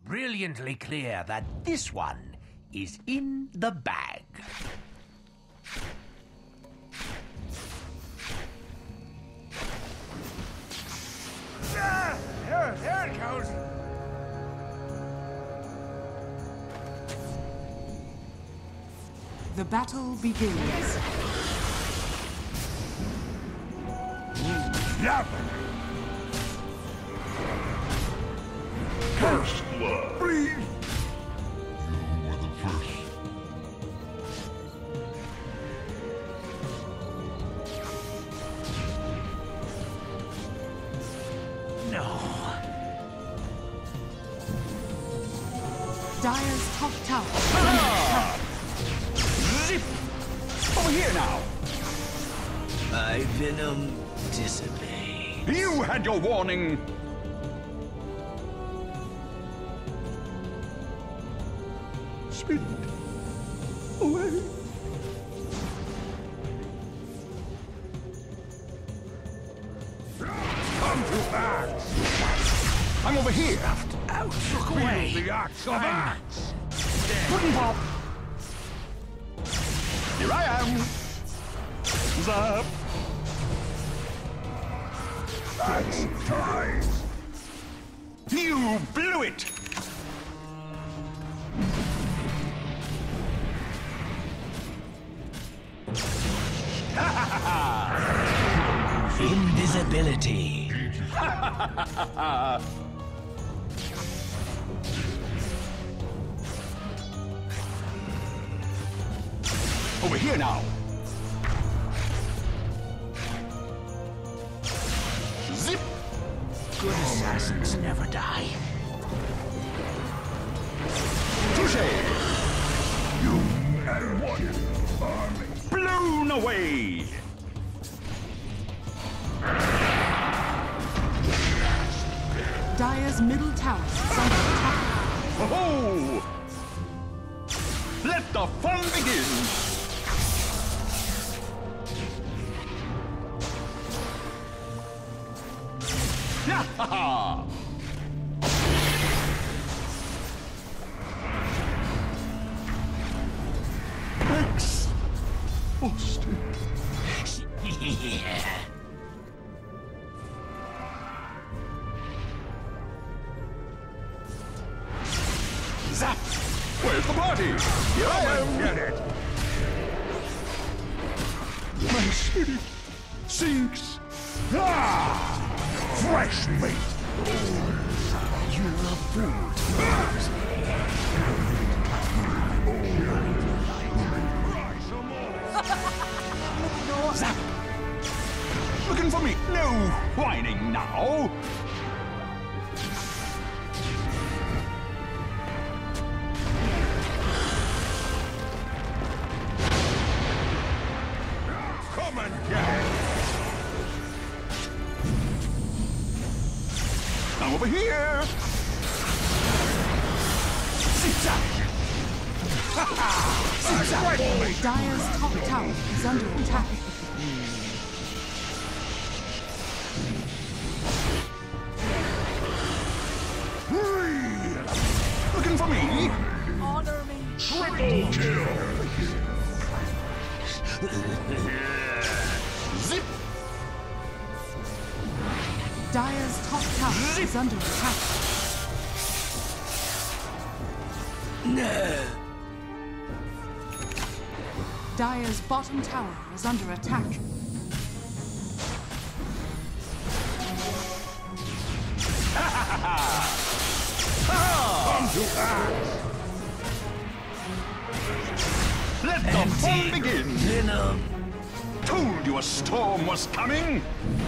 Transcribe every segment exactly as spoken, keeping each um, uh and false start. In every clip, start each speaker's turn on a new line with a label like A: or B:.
A: brilliantly clear that this one is in the bag.
B: Ah, there, there it goes.
C: The battle begins.
B: Yep.
D: First blood.
B: Breathe.
D: You were the first.
A: No.
C: Dire's top tower.
B: Ah! Zip! Over here now.
A: My venom dissipates.
B: You had your warning. Spirit away. Come to axe. I'm over here.
A: Out, look away.
B: Wield the axe of axe.
A: Pudding pop.
B: Here I am. Zap. Axe ties. You blew it.
A: Invisibility.
B: Over here now. Zip.
A: Good assassins never die.
B: Touche. You and one army. Blown away.
C: Dire's middle tower is under attack.
B: Oh! Let the fun begin. Ya ha ha! X. Austin.
A: Yeah.
B: Zap! Where's the party? Here I am! Get it! My spirit sinks! Ah! Fresh meat!
A: You love food.
B: Zap! Looking for me? No whining now! Come and get it! I'm over here! Zip-zap! Zip-zap!
C: Dire's top tower is under attack.
B: Looking for me?
C: Honor me.
D: Triple kill.
B: Zip!
C: Dire's top tower is under attack.
A: No.
C: Dire's bottom tower is under attack.
B: Come to act! Let the fun begin!
A: Venom.
B: Told you a storm was coming!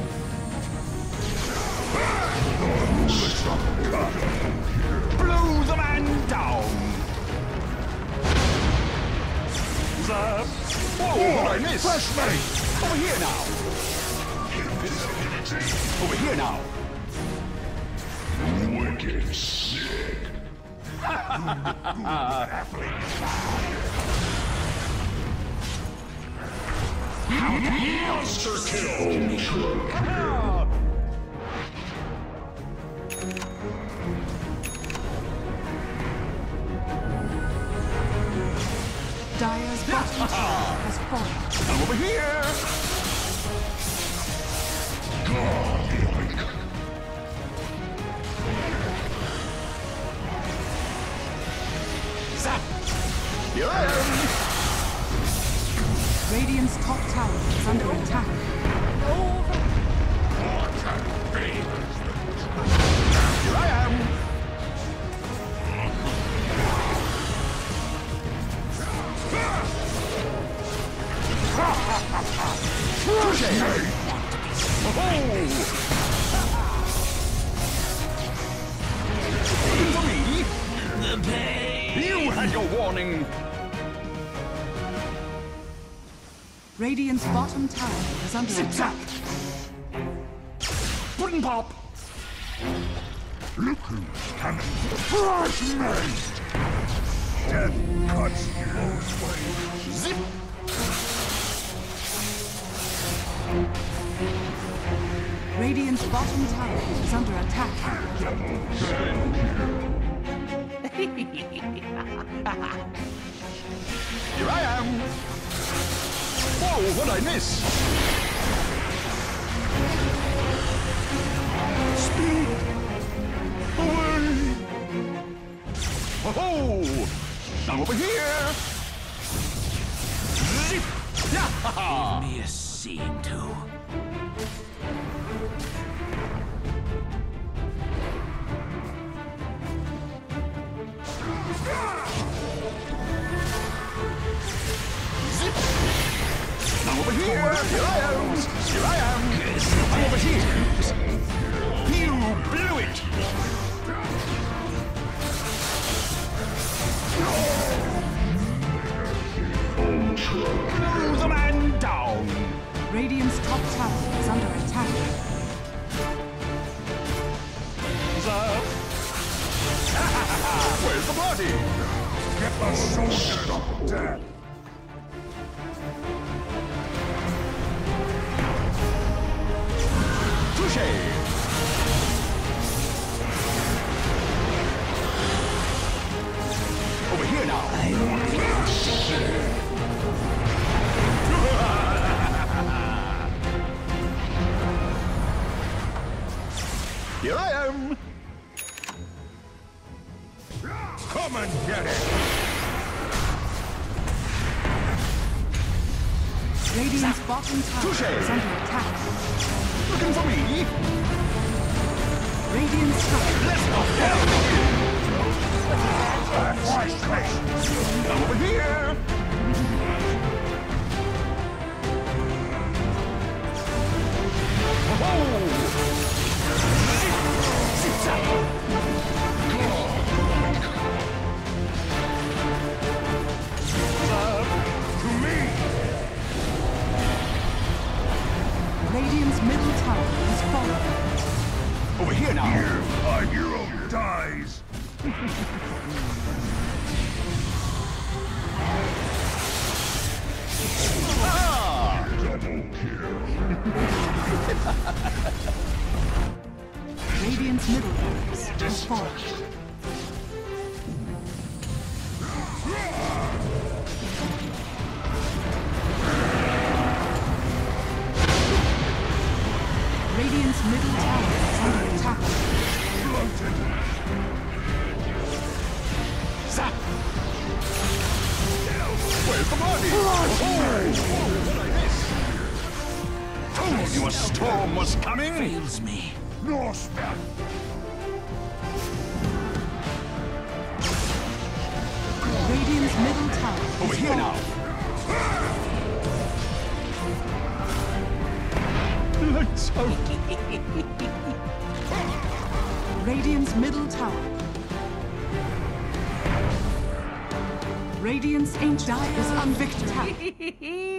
B: Blow the man down! Zap! Whoa, what I missed? Flash mate! Over here now! Over here now!
D: Wicked sick. Monster kill.
C: Dire's bottom tower has fallen.
B: I'm over here! Zap! Here I am!
C: Radiant's top tower is under attack.
B: Here I am! Looking for me?
A: The pain!
B: You had your warning!
C: Radiant's bottom tower is under
B: Zip-zap!
C: attack.
B: Puddin' pop! Look who's coming! Fresh made! Death cuts both ways! Zip!
C: Radiant's bottom tower is under attack.
B: Here I am! Whoa, what'd I miss? Speed! Away! Oh-ho! I'm over here! Zip!
A: Give me a scene too.
B: I'm over here! Here I am! Here I am! I'm over here! You blew it! Blow the man down!
C: Radiant's top tower is under attack.
B: Zap! Where's the party? Get the soldiers of death! Touché! Over here now!
A: I won't be secure.
B: Here I am! Come and get it!
C: Radiant's bottom tower
B: Touché.
C: is under attack.
B: Looking for me?
C: Radiant's top
B: Let's go! I'm over here! Oh! Zip-zap! To me!
C: Radiant's middle tower has fallen.
B: Over here now! Here, our hero dies! Ah! Double kill!
C: Radiant's middle barracks has fallen. Radiant's middle tower is under attack.
B: Floated! Zap! Where's the body? Oh! What I miss? Told you a storm was coming!
A: Fails me.
B: Norseman!
C: Radiant's middle tower is
B: Over here now! Lights out!
C: Radiant's middle tower. Radiant's ancient is on victory.